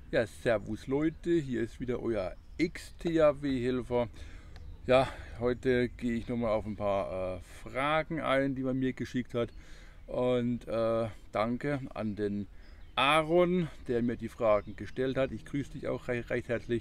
Ja, servus Leute, hier ist wieder euer Ex-THW-Helfer. Ja, heute gehe ich nochmal auf ein paar Fragen ein, die man mir geschickt hat. Und danke an den Aaron, der mir die Fragen gestellt hat. Ich grüße dich auch recht herzlich.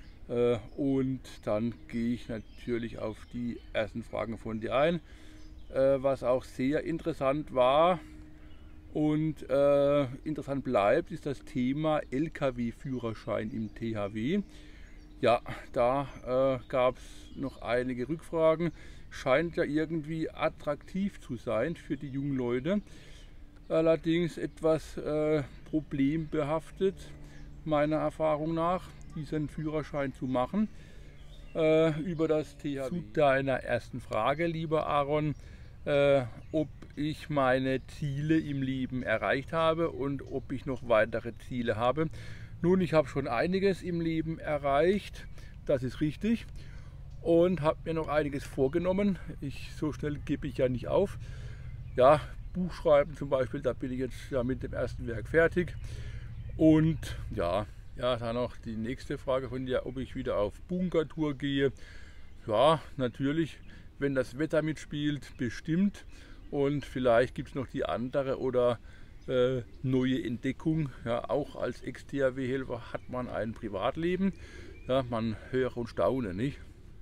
Und dann gehe ich natürlich auf die ersten Fragen von dir ein. Was auch sehr interessant war, und interessant bleibt, ist das Thema Lkw-Führerschein im THW. Ja, da gab es noch einige Rückfragen. Scheint ja irgendwie attraktiv zu sein für die jungen Leute. Allerdings etwas problembehaftet, meiner Erfahrung nach, diesen Führerschein zu machen. Über das THW. Zu deiner ersten Frage, lieber Aaron, ob ich meine Ziele im Leben erreicht habe und ob ich noch weitere Ziele habe. Nun, ich habe schon einiges im Leben erreicht, das ist richtig, und habe mir noch einiges vorgenommen. So schnell gebe ich ja nicht auf. Ja, Buchschreiben zum Beispiel, da bin ich jetzt ja mit dem ersten Werk fertig. Und ja, dann noch die nächste Frage von dir, ob ich wieder auf Bunkertour gehe. Ja, natürlich, wenn das Wetter mitspielt, bestimmt. Und vielleicht gibt es noch die andere oder neue Entdeckung. Ja, auch als Ex-THW-Helfer hat man ein Privatleben. Ja, man höre und staune, nicht?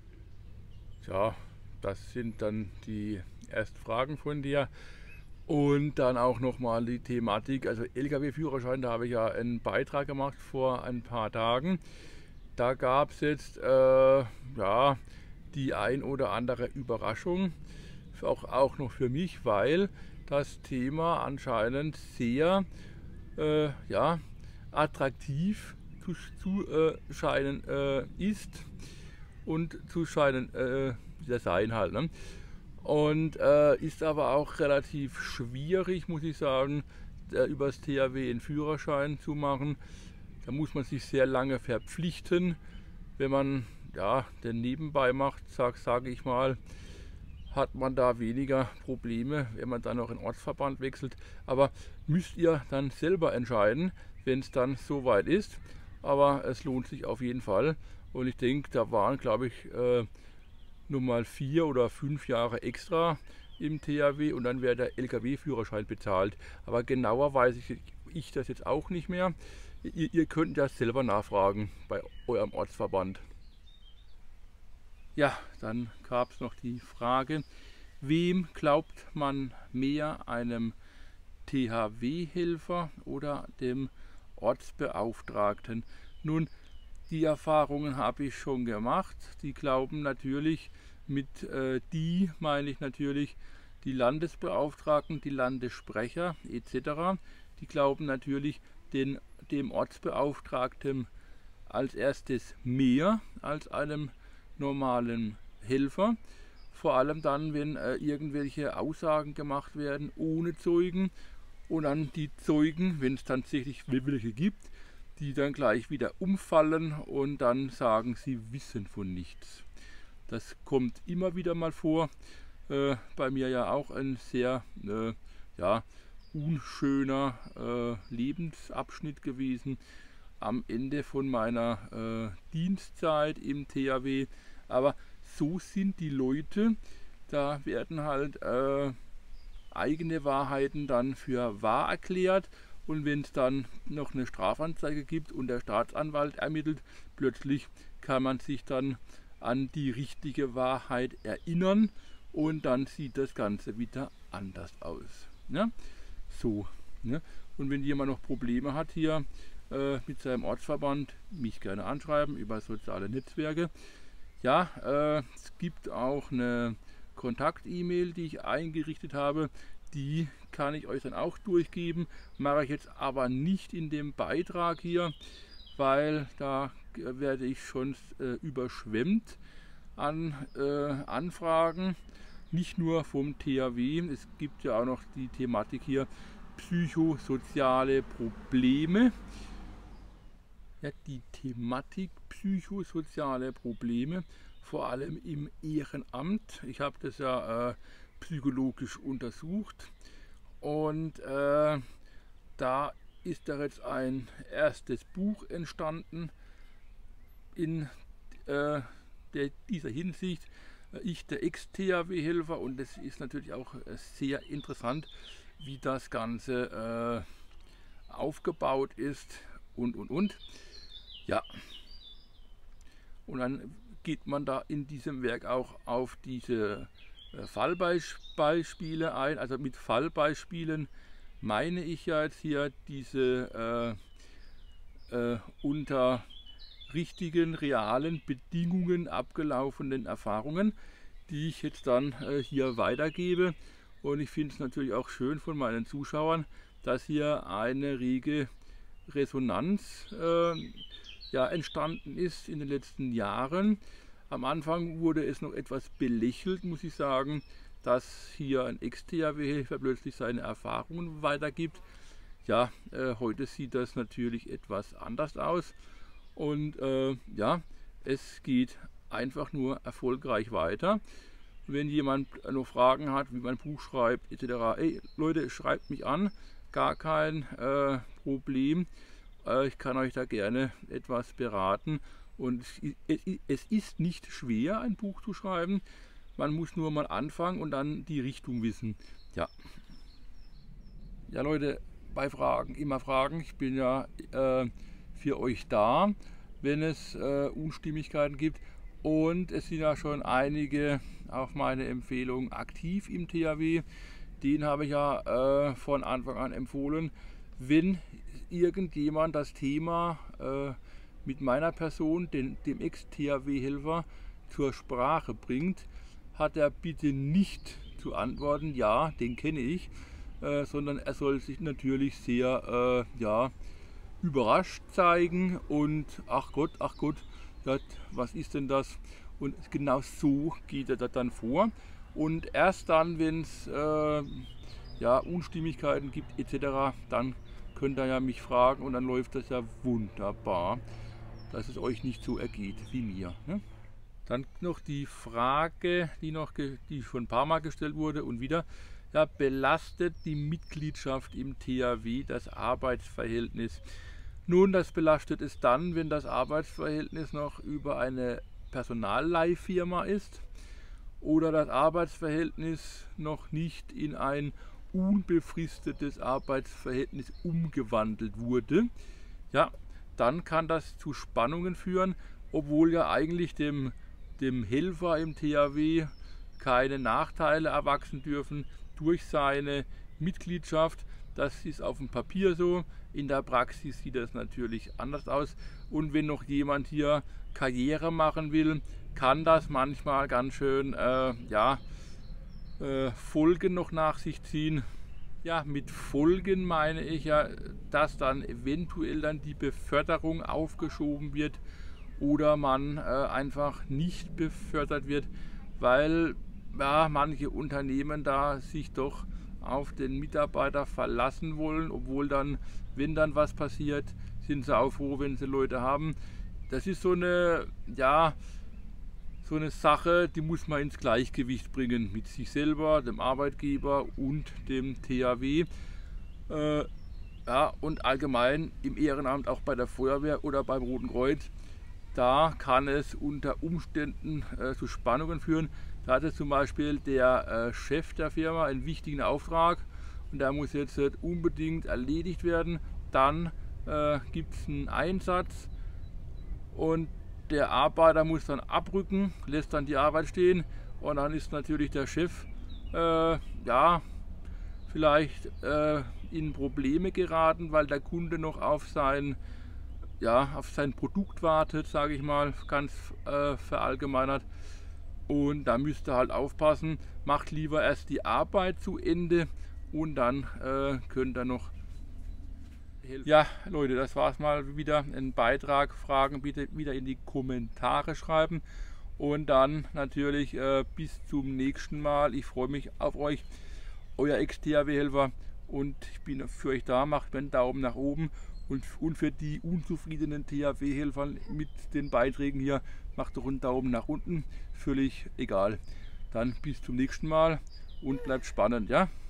Ja, das sind dann die ersten Fragen von dir. Und dann auch nochmal die Thematik, also Lkw-Führerschein, da habe ich ja einen Beitrag gemacht vor ein paar Tagen. Da gab es jetzt ja, die ein oder andere Überraschung, auch noch für mich, weil das Thema anscheinend sehr ja, attraktiv zu scheinen ist und zu scheinen sein halt. Ne? Und ist aber auch relativ schwierig, muss ich sagen, über das THW einen Führerschein zu machen. Da muss man sich sehr lange verpflichten. Wenn man ja, den nebenbei macht, sage ich mal, hat man da weniger Probleme, wenn man dann noch einen Ortsverband wechselt. Aber müsst ihr dann selber entscheiden, wenn es dann soweit ist. Aber es lohnt sich auf jeden Fall. Und ich denke, da waren, glaube ich, nur mal 4 oder 5 Jahre extra im THW und dann wäre der Lkw-Führerschein bezahlt. Aber genauer weiß ich das jetzt auch nicht mehr. Ihr könnt ja selber nachfragen bei eurem Ortsverband. Ja, dann gab es noch die Frage, wem glaubt man mehr, einem THW-Helfer oder dem Ortsbeauftragten? Nun, die Erfahrungen habe ich schon gemacht. Die glauben natürlich, die meine ich natürlich die Landesbeauftragten, die Landessprecher etc. Die glauben natürlich dem Ortsbeauftragten als erstes mehr als einem normalen Helfer. Vor allem dann, wenn irgendwelche Aussagen gemacht werden ohne Zeugen und dann die Zeugen, wenn es tatsächlich welche gibt, die dann gleich wieder umfallen und dann sagen, sie wissen von nichts. Das kommt immer wieder mal vor. Bei mir ja auch ein sehr ja, unschöner Lebensabschnitt gewesen am Ende von meiner Dienstzeit im THW. Aber so sind die Leute, da werden halt eigene Wahrheiten dann für wahr erklärt. Und wenn es dann noch eine Strafanzeige gibt und der Staatsanwalt ermittelt, plötzlich kann man sich dann an die richtige Wahrheit erinnern und dann sieht das Ganze wieder anders aus. Ne? So. Ne? Und wenn jemand noch Probleme hat hier mit seinem Ortsverband, mich gerne anschreiben über soziale Netzwerke. Ja, es gibt auch eine Kontakt-E-Mail, die ich eingerichtet habe. Die kann ich euch dann auch durchgeben. Mache ich jetzt aber nicht in dem Beitrag hier, weil da werde ich schon überschwemmt an Anfragen. Nicht nur vom THW, es gibt ja auch noch die Thematik hier psychosoziale Probleme. Ja, die Thematik psychosoziale Probleme, vor allem im Ehrenamt. Ich habe das ja psychologisch untersucht und da ist da jetzt ein erstes Buch entstanden in dieser Hinsicht. Ich, der Ex-THW-Helfer, und das ist natürlich auch sehr interessant, wie das Ganze aufgebaut ist und. Ja, und dann geht man da in diesem Werk auch auf diese Fallbeispiele ein. Also mit Fallbeispielen meine ich ja jetzt hier diese unter richtigen, realen Bedingungen abgelaufenen Erfahrungen, die ich jetzt dann hier weitergebe. Und ich finde es natürlich auch schön von meinen Zuschauern, dass hier eine rege Resonanz entstanden ist in den letzten Jahren. Am Anfang wurde es noch etwas belächelt, muss ich sagen, dass hier ein Ex-THW-Helfer plötzlich seine Erfahrungen weitergibt. Ja, heute sieht das natürlich etwas anders aus. Und ja, es geht einfach nur erfolgreich weiter. Wenn jemand noch Fragen hat, wie man ein Buch schreibt, etc., ey Leute, schreibt mich an, gar kein Problem. Ich kann euch da gerne etwas beraten. Und es ist nicht schwer, ein Buch zu schreiben. Man muss nur mal anfangen und dann die Richtung wissen. Ja, ja Leute, bei Fragen immer fragen. Ich bin ja für euch da, wenn es Unstimmigkeiten gibt. Und es sind ja schon einige auf meine Empfehlung aktiv im THW. Den habe ich ja von Anfang an empfohlen. Wenn irgendjemand das Thema mit meiner Person, dem Ex-THW-Helfer, zur Sprache bringt, hat er bitte nicht zu antworten, ja, den kenne ich, sondern er soll sich natürlich sehr überrascht zeigen und ach Gott, ja, was ist denn das? Und genau so geht er da dann vor. Und erst dann, wenn es Unstimmigkeiten gibt etc., dann könnt ihr ja mich fragen und dann läuft das ja wunderbar, dass es euch nicht so ergeht wie mir. Ne? Dann noch die Frage, die schon ein paar Mal gestellt wurde und wieder, ja, belastet die Mitgliedschaft im THW das Arbeitsverhältnis? Nun, das belastet es dann, wenn das Arbeitsverhältnis noch über eine Personalleihfirma ist oder das Arbeitsverhältnis noch nicht in ein unbefristetes Arbeitsverhältnis umgewandelt wurde. Ja, dann kann das zu Spannungen führen, obwohl ja eigentlich dem Helfer im THW keine Nachteile erwachsen dürfen durch seine Mitgliedschaft. Das ist auf dem Papier so, in der Praxis sieht das natürlich anders aus. Und wenn noch jemand hier Karriere machen will, kann das manchmal ganz schön Folgen noch nach sich ziehen. Ja, mit Folgen meine ich ja, dass dann eventuell dann die Beförderung aufgeschoben wird oder man einfach nicht befördert wird, weil ja, manche Unternehmen da sich doch auf den Mitarbeiter verlassen wollen, obwohl dann, wenn dann was passiert, sind sie auch froh, wenn sie Leute haben. Das ist so eine Sache, die muss man ins Gleichgewicht bringen mit sich selber, dem Arbeitgeber und dem THW. Und allgemein im Ehrenamt, auch bei der Feuerwehr oder beim Roten Kreuz, da kann es unter Umständen zu Spannungen führen. Da hatte zum Beispiel der Chef der Firma einen wichtigen Auftrag und der muss jetzt unbedingt erledigt werden. Dann gibt es einen Einsatz und der Arbeiter muss dann abrücken, lässt dann die Arbeit stehen und dann ist natürlich der Chef vielleicht in Probleme geraten, weil der Kunde noch auf sein Produkt wartet, sage ich mal, ganz verallgemeinert. Und da müsst ihr halt aufpassen, macht lieber erst die Arbeit zu Ende und dann könnt ihr noch helfen. Ja Leute, das war es mal wieder, ein Beitrag. Fragen bitte wieder in die Kommentare schreiben und dann natürlich bis zum nächsten Mal. Ich freue mich auf euch, euer Ex-THW-Helfer, und ich bin für euch da. Macht mir einen Daumen nach oben und für die unzufriedenen THW-Helfer mit den Beiträgen hier, macht doch einen Daumen nach unten, völlig egal. Dann bis zum nächsten Mal und bleibt spannend, ja.